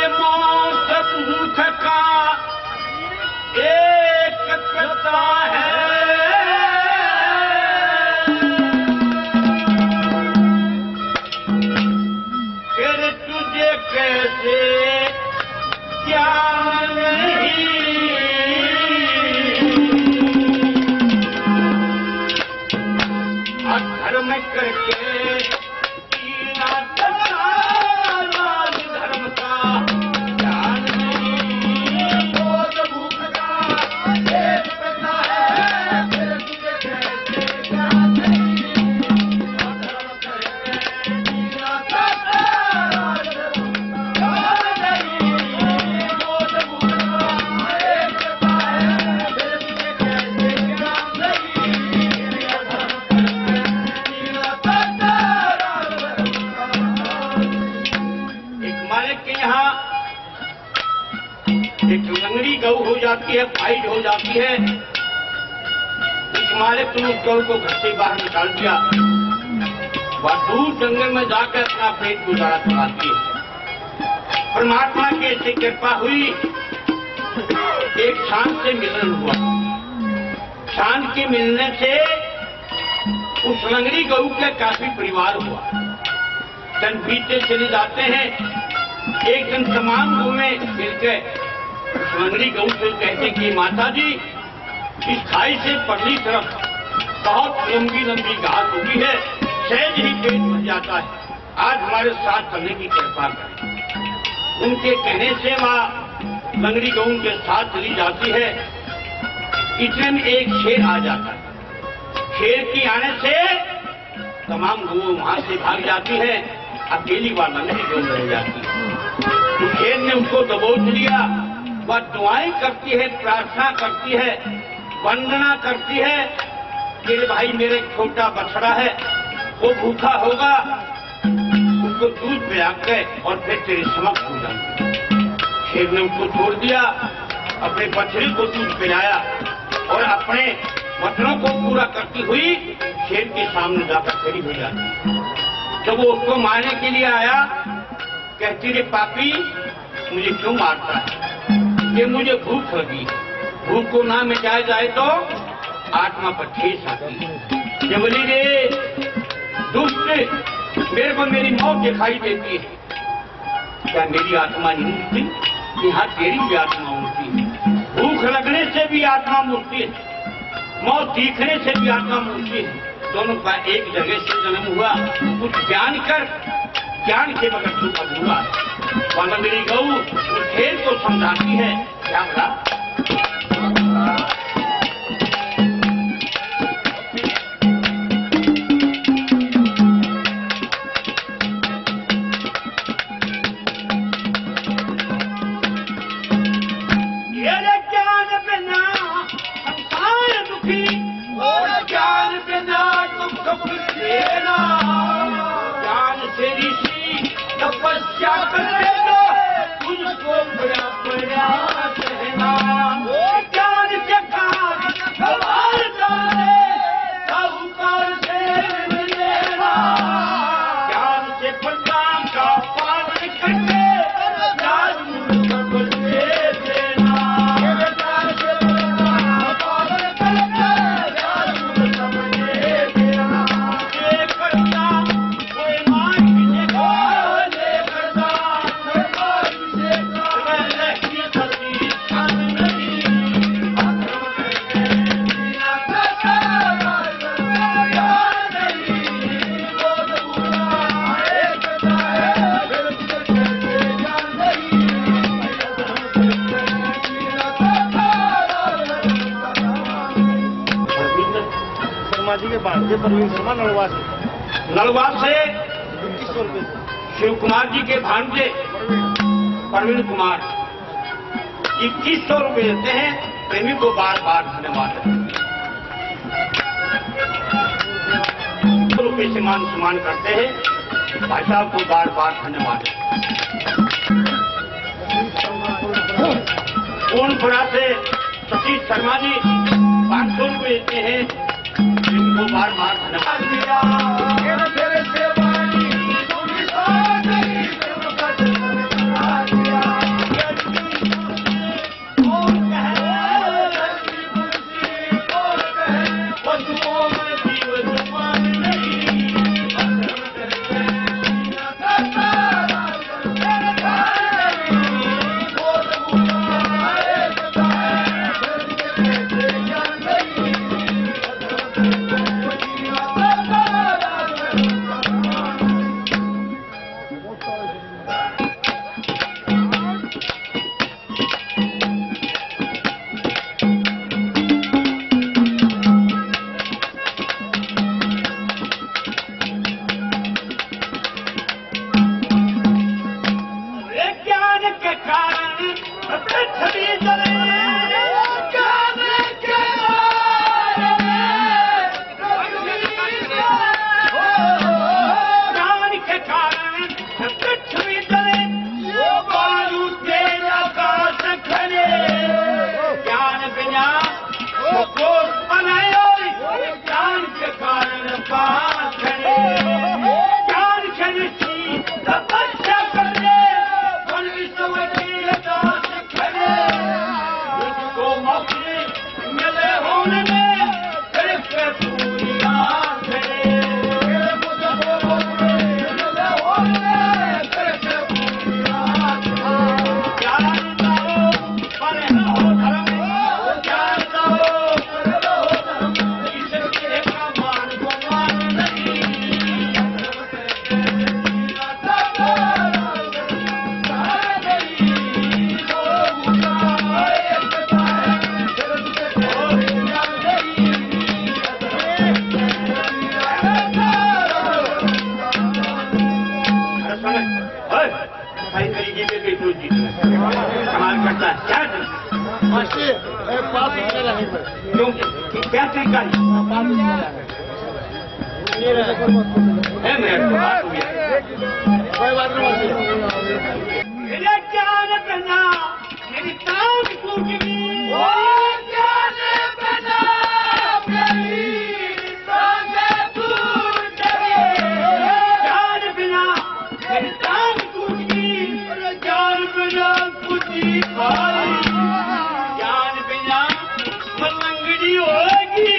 मौत भूख का एक कथा है, फिर तुझे कैसे ज्ञान नहीं, अधर्म करके गऊ हो जाती है, फाइट हो जाती है। इस मालिक ने उस गऊ को घर से बाहर निकाल दिया, वह दूर जंगल में जाकर अपना पेट गुजारा चलाती है। परमात्मा की ऐसी कृपा हुई, एक शांत से मिलन हुआ। शांत के मिलने से उस लंगड़ी गऊ के काफी परिवार हुआ। दिन बीते चले जाते हैं। एक दिन तमाम गऊ में मिलकर लंगड़ी गऊ से कहते कि माता जी, इस खाई से परली तरफ बहुत लंबी लंबी घास उगी है, सहज ही पेट भर जाता है, आज हमारे साथ चलने की कृपा करें। उनके कहने से वह लंगड़ी गऊ उनके साथ चली जाती है। इतने में एक शेर आ जाता है। शेर की आने से तमाम गऊ वहां से भाग जाती है, अकेली वह लंगड़ी गऊ रह जाती है। तो शेर ने उसको दबोच लिया। वह दुआएं करती है, प्रार्थना करती है, वंदना करती है कि भाई मेरे छोटा बछड़ा है, वो भूखा होगा, उसको दूध पिला के और फिर तेरे समक्ष हो जाऊंगा। शेर ने उसको छोड़ दिया, अपने बछड़े को दूध पिलाया और अपने वचनों को पूरा करती हुई शेर के सामने जाकर खड़ी हो जाती। जब वो उसको मारने के लिए आया, कहती रे पापी, मुझे क्यों मारता है? कि मुझे भूख लगी, भूख को ना मिटाया जाए तो आत्मा पर ठेस आती है। ये बोली रे दुष्ट, मेरे को मेरी मौत दिखाई देती है। क्या मेरी आत्मा नहीं उठती? यहाँ तेरी भी आत्मा उठती है। भूख लगने से भी आत्मा उठती है, मौत दिखने से भी आत्मा उठती है। दोनों का एक जगह से जन्म हुआ। कुछ ज्ञान कर, ज्ञान के बगैर तू अधूरा है। लंगड़ी गऊ उस शेर को समझाती है, क्या बोला? ज्ञान बिना संसार दुखी, और ज्ञान बिना दुख देना। ज्ञान से ऋषि तपस्या करते तो तुझको बड़ा बड़ा कहना। ज्ञान के कारण सवार डाले, साहूकार से मिलेगा। ज्ञान से प्रजा का पालन करके ज्ञान सब दे देना। ज्ञान से प्रजा का पालन करके ज्ञान सब दे देना। ये करता कोई मान किसे जी के भांजे परवीन शर्मा नलवा से शिव कुमार जी के भांजे परवीन कुमार 2100 रुपये देते हैं। प्रेमी को बार बार धन्यवाद। रुपये से मान सम्मान करते हैं। भाई साहब को बार बार धन्यवाद। पूर्णपुरा से सतीश शर्मा जी 500 रुपये देते हैं। इनको बार बार धन्यवाद। के कारण पृथ्वी जले, ज्ञान के कारण पृथ्वी जले, वायु तेज आकाश खले, ज्ञान बिना कोष बनायो, ज्ञान के कारण पास खड़े, ज्ञान के ऋषि तपस्या करने, वन विश्व के दास खड़े, मुझको मौके मिले होने में फिर से दुनिया खड़े, मुझको मौके मिले होने में फिर से दुनिया खड़े, ज्ञान दो पर हो धर्म, ज्ञान दो कमाल करता है क्या क्यों क्या तरीका है मेरे बात हो गया मेरा ज्ञान बना मेरी तांग टूट गई, ज्ञान बना मेरी तांग टूट गई, ज्ञान बिना मेरी तांग टूट गई, ज्ञान बिना कुछ भाई, ज्ञान बिना मलंगड़ी होगी,